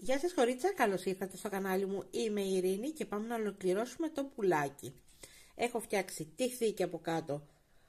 Γεια σας κορίτσα, καλώς ήρθατε στο κανάλι μου. Είμαι η Ειρήνη και πάμε να ολοκληρώσουμε το πουλάκι. Έχω φτιάξει τη θήκη από κάτω,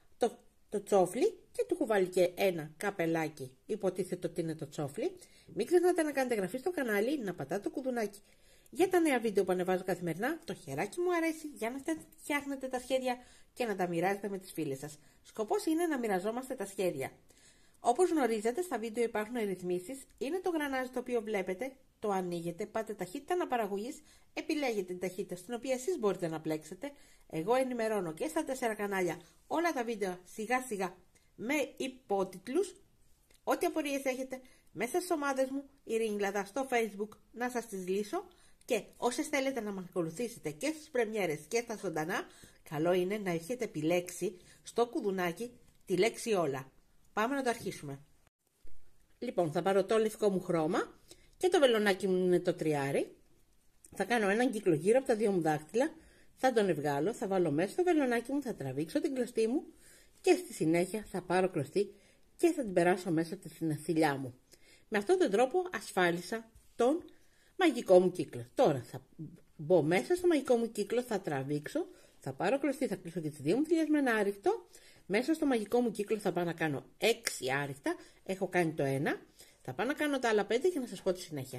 το τσόφλι και του έχω βάλει και ένα καπελάκι. Υποτίθεται ότι είναι το τσόφλι. Μην ξεχνάτε να κάνετε εγγραφή στο κανάλι, να πατάτε το κουδουνάκι για τα νέα βίντεο που ανεβάζω καθημερινά. Το χεράκι μου αρέσει για να φτιάχνετε τα σχέδια και να τα μοιράζετε με τις φίλες σας. Σκοπός είναι να μοιραζόμαστε τα σχέδια. Όπως γνωρίζετε, στα βίντεο υπάρχουν ρυθμίσεις. Είναι το γρανάζι το οποίο βλέπετε, το ανοίγετε, πάτε ταχύτητα αναπαραγωγής, επιλέγετε την ταχύτητα στην οποία εσείς μπορείτε να πλέξετε. Εγώ ενημερώνω και στα 4 κανάλια όλα τα βίντεο σιγά σιγά με υπότιτλους. Ό,τι απορίες έχετε μέσα στις ομάδες μου, Ειρήνη Λαδά, στο Facebook, να σας τις λύσω. Και όσες θέλετε να με ακολουθήσετε και στις πρεμιέρες και στα ζωντανά, καλό είναι να έχετε επιλέξει στο κουδουνάκι τη λέξη όλα. Πάμε να το αρχίσουμε. Λοιπόν, θα πάρω το λευκό μου χρώμα και το βελονάκι μου είναι το τριάρι. Θα κάνω έναν κύκλο γύρω από τα δύο μου δάχτυλα, θα τον ευγάλω, θα βάλω μέσα το βελονάκι μου, θα τραβήξω την κλωστή μου και στη συνέχεια θα πάρω κλωστή και θα την περάσω μέσα από τη θηλιά μου. Με αυτόν τον τρόπο ασφάλισα τον μαγικό μου κύκλο. Τώρα θα μπω μέσα στο μαγικό μου κύκλο, θα τραβήξω, θα πάρω κλωστή, θα κλείσω και τις δύο μου θηλιές με ένα άριχτο. Μέσα στο μαγικό μου κύκλο θα πάω να κάνω 6 άριχτα, έχω κάνει το 1, θα πάω να κάνω τα άλλα 5 και να σας πω τη συνέχεια.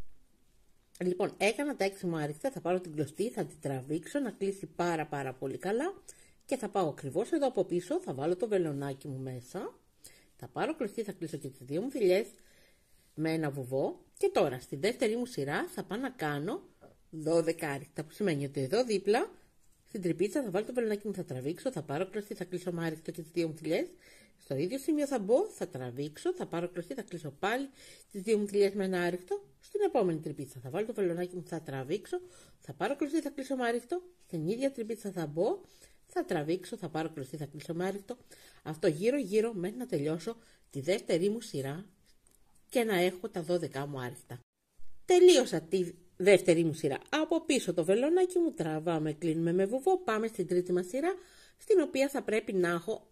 Λοιπόν, έκανα τα 6 μου άριχτα, θα πάρω την κλωστή, θα την τραβήξω να κλείσει πάρα πολύ καλά και θα πάω ακριβώς εδώ από πίσω, θα βάλω το βελονάκι μου μέσα, θα πάρω κλωστή, θα κλείσω και τις δύο μου θηλιές με ένα βουβό και τώρα στη δεύτερη μου σειρά θα πάω να κάνω 12 άριχτα, που σημαίνει ότι εδώ δίπλα στην τρυπίτσα θα βάλω το βελονάκι μου, θα τραβήξω, θα πάρω κλωστή, θα κλείσω με άριχτο και τις δύο μου θηλιές. Στο ίδιο σημείο θα μπω, θα τραβήξω, θα πάρω κλωστή, θα κλείσω πάλι τις δύο μου θηλιές με ένα άριχτο. Στην επόμενη τρυπίτσα θα βάλω το βελονάκι μου, θα τραβήξω, θα πάρω κλωστή, θα κλείσω με άριχτο. Στην ίδια τρυπίτσα θα μπω, θα τραβήξω, θα πάρω κλωστή, θα κλείσω με άριχτο. Αυτό γύρω μέχρι να τελειώσω τη δεύτερη μου σειρά και να έχω τα 12 μου άριχτα. Τελείωσα τη δεύτερη μου σειρά. Από πίσω το βελονάκι μου, τραβάμε, κλείνουμε με βουβό, πάμε στην τρίτη μας σειρά, στην οποία θα πρέπει να έχω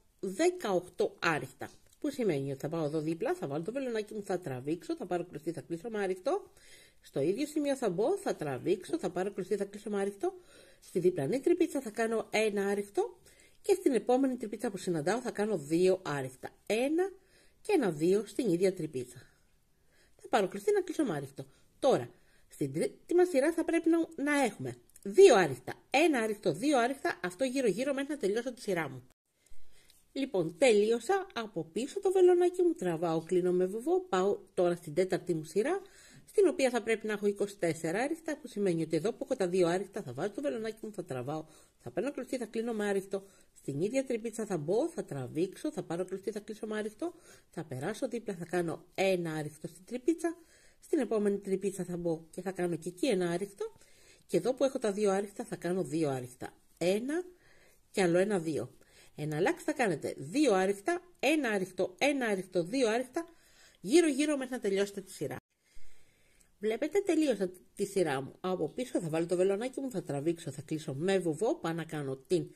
18 άριχτα. Που σημαίνει ότι θα πάω εδώ δίπλα, θα βάλω το βελονάκι μου, θα τραβήξω, θα πάρω κλωστή, θα κλείσω με άριχτο. Στο ίδιο σημείο θα μπω, θα τραβήξω, θα πάρω κλωστή, θα κλείσω με άριχτο. Στη διπλανή τρυπίτσα θα κάνω ένα άριχτο και στην επόμενη τρυπίτσα που συναντάω θα κάνω 2 άριχτα. Ένα και ένα 2 στην ίδια τρυπίτσα. Θα πάρω κλωστή, να κλείσω με άριχτο. Τώρα, στην τρίτη μας σειρά θα πρέπει να έχουμε 2 άριχτα, 1 άριχτο, 2 άριχτα, αυτό γύρω μέχρι να τελειώσω τη σειρά μου. Λοιπόν, τελείωσα, από πίσω το βελονάκι μου, τραβάω, κλείνω με βουβό, πάω τώρα στην τέταρτη μου σειρά, στην οποία θα πρέπει να έχω 24 άριχτα, που σημαίνει ότι εδώ που έχω τα 2 άριχτα θα βάζω το βελονάκι μου, θα τραβάω, θα παίρνω κλωστή, θα κλείνω με άριχτο, στην ίδια τρυπίτσα θα μπω, θα τραβήξω, θα πάρω κλωστή, θα κλείσω με άριχτο, θα περάσω δίπλα, θα κάνω ένα άριχτο στην τρυπίτσα. Στην επόμενη τρυπίτσα θα μπω και θα κάνω και εκεί ένα άριχτο και εδώ που έχω τα 2 άριχτα θα κάνω 2 άριχτα. Ένα και άλλο ένα 2. Εναλλάξει θα κάνετε 2 άριχτα, ένα άριχτο, ένα άριχτο, 2 άριχτα, γύρω μέχρι να τελειώσετε τη σειρά. Βλέπετε, τελείωσα τη σειρά μου. Από πίσω θα βάλω το βελονάκι μου, θα τραβήξω, θα κλείσω με βουβό, πάω να κάνω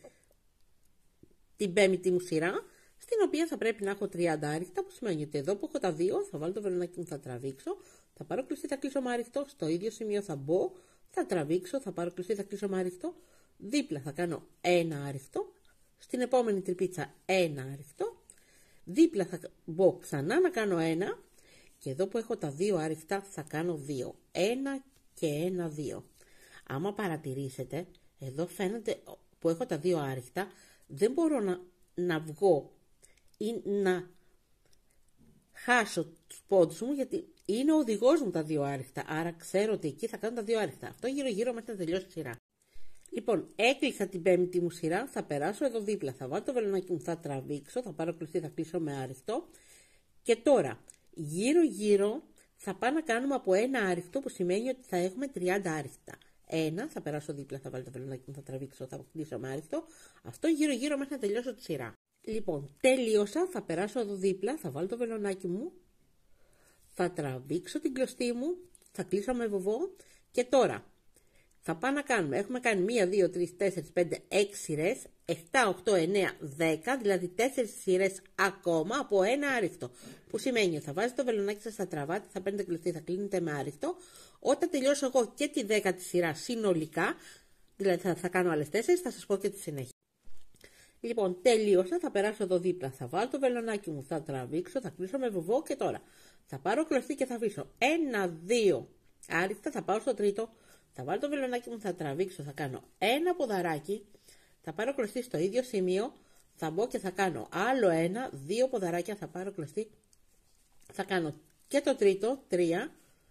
την πέμπτη μου σειρά, στην οποία θα πρέπει να έχω 30 άριχτα, που σημαίνει ότι εδώ που έχω τα 2 θα βάλω το βελονάκι μου, θα τραβήξω, θα πάρω κλωστή, θα κλείσω με άριχτο, στο ίδιο σημείο θα μπω, θα τραβήξω, θα πάρω κλωστή, θα κλείσω με άριχτο, δίπλα θα κάνω ένα άριχτο, στην επόμενη τρυπίτσα ένα άριχτο, δίπλα θα μπω ξανά να κάνω ένα και εδώ που έχω τα 2 άριχτα θα κάνω 2, ένα και ένα 2. Άμα παρατηρήσετε, εδώ φαίνεται που έχω τα 2 άριχτα, δεν μπορώ να βγω ή να χάσω τους πόντους μου, γιατί είναι ο οδηγός μου τα 2 άριχτα, άρα ξέρω ότι εκεί θα κάνω τα 2 άριχτα. Αυτό γύρω μέχρι να τελειώσει τη σειρά. Λοιπόν, έκλεισα την πέμπτη μου σειρά, θα περάσω εδώ δίπλα, θα βάλω το βελονάκι μου, θα τραβήξω, θα πάρω κλωστή, θα κλείσω με άριχτο και τώρα γύρω θα πάω να κάνουμε από ένα άριχτο, που σημαίνει ότι θα έχουμε 30 άριχτα. Ένα, θα περάσω δίπλα, θα βάλω το βελονάκι μου, θα τραβήξω, θα κλείσω με άριχτο. Αυτό γύρω μέχρι να τελειώσω τη σειρά. Λοιπόν, τελείωσα, θα περάσω εδώ δίπλα, θα βάλω το βελονάκι μου, θα τραβήξω την κλωστή μου, θα κλείσω με βουβό και τώρα θα πάμε να κάνουμε, έχουμε κάνει 1, 2, 3, 4, 5, 6 σειρές, 7, 8, 9, 10, δηλαδή 4 σειρές ακόμα από ένα άριχτο. Που σημαίνει ότι θα βάζετε το βελονάκι σας, θα τραβάτε, θα παίρνετε κλωστή, θα κλείνετε με άριχτο. Όταν τελειώσω εγώ και τη 10η σειρά συνολικά, δηλαδή θα κάνω άλλες 4, θα σας πω και τη συνέχεια. Λοιπόν, τελείωσα, θα περάσω εδώ δίπλα, θα βάλω το βελονάκι μου, θα τραβήξω, θα κλείσω με βουβό και τώρα θα πάρω κλωστή και θα αφήσω 1, 2 άριχτα, θα πάω στο τρίτο, θα βάλω το βελονάκι μου, θα τραβήξω, θα κάνω ένα ποδαράκι, θα πάρω κλωστή στο ίδιο σημείο, θα μπω και θα κάνω άλλο 1, 2 ποδαράκια, θα πάρω κλωστή, θα κάνω και το τρίτο, 3,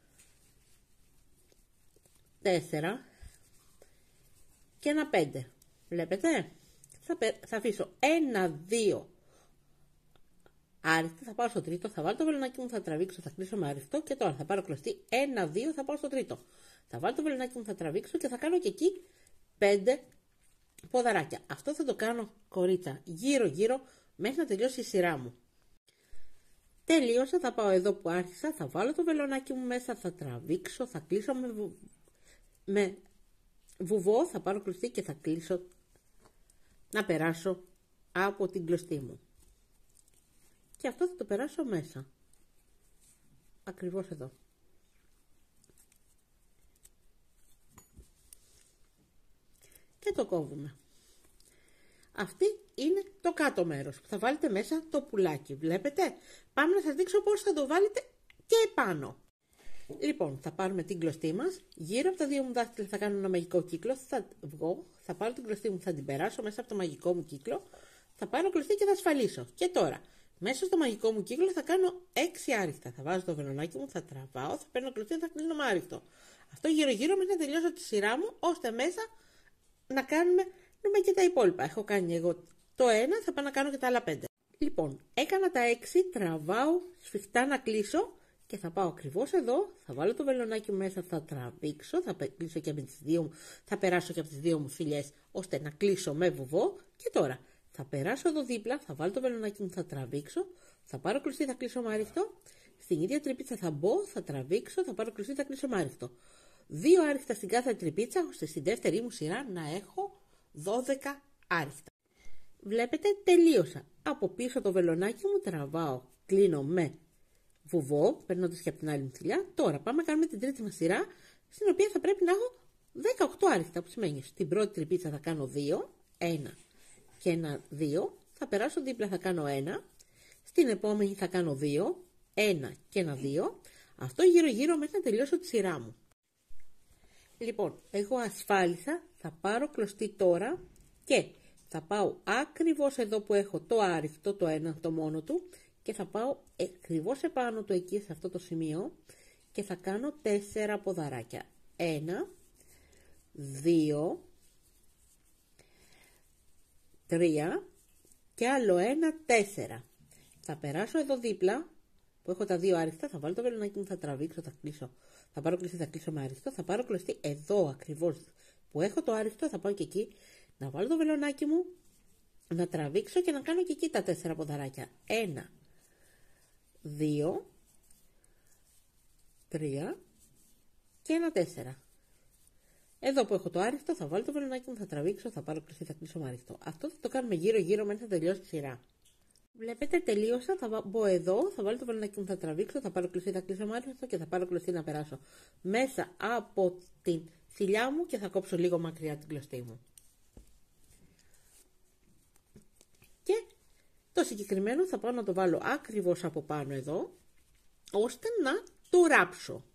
4 και ένα 5. Βλέπετε, θα αφήσω 1, 2 άριχτα, θα πάω στο τρίτο, θα βάλω το βελονάκι μου, θα τραβήξω, θα κλείσω με άριχτο και τώρα θα πάρω κλωστή 1, 2, θα πάω στο τρίτο. Θα βάλω το βελονάκι μου, θα τραβήξω και θα κάνω και εκεί 5 ποδαράκια. Αυτό θα το κάνω, κορίτσα, γύρω γύρω μέχρι να τελειώσει η σειρά μου. Τελείωσα, θα πάω εδώ που άρχισα, θα βάλω το βελονάκι μου μέσα, θα τραβήξω, θα κλείσω με βουβό, θα πάρω κλωστή και θα κλείσω να περάσω από την κλωστή μου. Και αυτό θα το περάσω μέσα. Ακριβώς εδώ. Και το κόβουμε. Αυτή είναι το κάτω μέρος που θα βάλετε μέσα το πουλάκι. Βλέπετε, πάμε να σας δείξω πώς θα το βάλετε και επάνω. Λοιπόν, θα πάρουμε την κλωστή μας, γύρω από τα δύο μου δάχτυλα θα κάνω ένα μαγικό κύκλο, θα βγω, θα πάρω την κλωστή μου, θα την περάσω μέσα από το μαγικό μου κύκλο, θα πάρω κλωστή και θα ασφαλίσω. Και τώρα, μέσα στο μαγικό μου κύκλο θα κάνω 6 άριχτα. Θα βάζω το βελονάκι μου, θα τραβάω, θα παίρνω κλωστή, θα κλείνω με άριχτο. Αυτό γύρω-γύρω μέχρι να τελειώσω τη σειρά μου, ώστε μέσα να κάνουμε και τα υπόλοιπα. Έχω κάνει εγώ το 1, θα πάω να κάνω και τα άλλα 5. Λοιπόν, έκανα τα 6, τραβάω σφιχτά να κλείσω και θα πάω ακριβώς εδώ, θα βάλω το βελονάκι μου μέσα, θα τραβήξω, θα κλείσω και με τις δύο μου, θα περάσω και από τις δύο μου φυλιές, ώστε να κλείσω με βουβό. Και τώρα θα περάσω εδώ δίπλα, θα βάλω το βελονάκι μου, θα τραβήξω, θα πάρω κλωστή, θα κλείσω με άριχτο. Στην ίδια τρυπίτσα θα μπω, θα τραβήξω, θα πάρω κλωστή, θα κλείσω με άριχτο. 2 άριχτα στην κάθε τρυπίτσα, ώστε στην δεύτερη μου σειρά να έχω 12 άριχτα. Βλέπετε, τελείωσα. Από πίσω το βελονάκι μου τραβάω, κλείνω με βουβό, περνώντας και από την άλλη μου θηλιά. Τώρα πάμε να κάνουμε την τρίτη μας σειρά, στην οποία θα πρέπει να έχω 18 άριχτα, που σημαίνει στην πρώτη τρυπίτσα θα κάνω 2, 1 και ένα 2, θα περάσω δίπλα, θα κάνω 1, στην επόμενη θα κάνω 2, 1 και ένα 2, αυτό γύρω-γύρω μέχρι να τελειώσω τη σειρά μου. Λοιπόν, εγώ ασφάλισα, θα πάρω κλωστή τώρα και θα πάω ακριβώς εδώ που έχω το άριχτο, το 1, το μόνο του, και θα πάω ακριβώς επάνω του εκεί, σε αυτό το σημείο, και θα κάνω 4 ποδαράκια. 1, 2, 3 και άλλο 1, 4. Θα περάσω εδώ δίπλα, που έχω τα 2 άριχτα, θα βάλω το βελονάκι μου, θα τραβήξω, θα κλείσω. Θα πάρω κλωστή, θα κλείσω με άριχτο, θα πάρω κλωστή εδώ ακριβώς που έχω το άριχτο, θα πάω και εκεί, να βάλω το βελονάκι μου, να τραβήξω και να κάνω και εκεί τα 4 ποδαράκια. 1, 2, 3 και ένα 4. Εδώ που έχω το άριχτο θα βάλω το βελονάκι μου, θα τραβήξω, θα πάρω κλωστή, θα κλείσω με άριχτο. Αυτό θα το κάνουμε γύρω-γύρω μέχρι να τελειώσει η σειρά. Βλέπετε, τελείωσα, θα μπω εδώ, θα βάλω το βελονάκι μου, θα τραβήξω, θα πάρω κλωστή, θα κλείσω με άριχτο και θα πάρω κλωστή να περάσω μέσα από την θηλιά μου και θα κόψω λίγο μακριά την κλωστή μου. Και το συγκεκριμένο θα πάω να το βάλω ακριβώς από πάνω εδώ, ώστε να το ράψω.